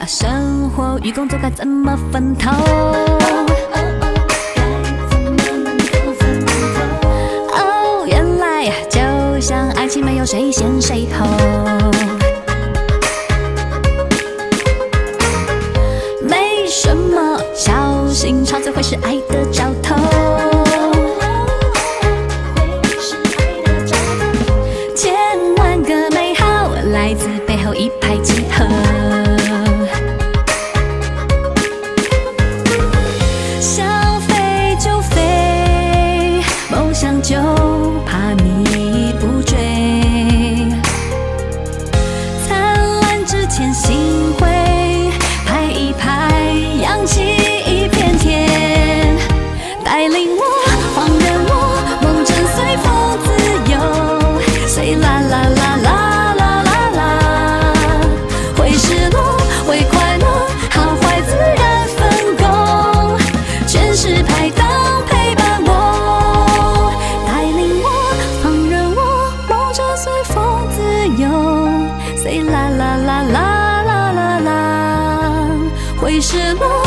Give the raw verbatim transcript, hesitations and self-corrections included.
生活与工作该怎么分头？哦，原来就像爱情没有谁先谁后。没什么，小心吵嘴会是爱的兆头。千万个美好来自背后一拍即合。想飞就飞，梦想就怕你不追。灿烂之前心灰，拍一拍，扬起一片天。带领我，放任我，梦真随风自由，随啦啦啦啦啦啦啦。会失落，会快乐，好坏自然分工，全是拍档陪伴我。带领我，放任我，梦真随风自由，随啦啦啦啦啦啦啦。会失落。